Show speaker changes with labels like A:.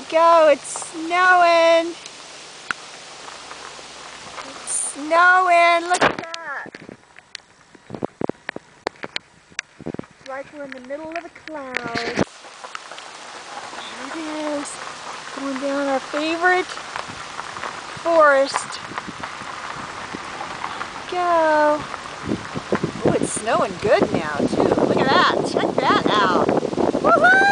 A: go. It's snowing. It's snowing. Look at that. It's like we're in the middle of a cloud. There it is. Going down our favorite forest. Go. Oh, it's snowing good now, too. Look at that. Check that out. Woohoo!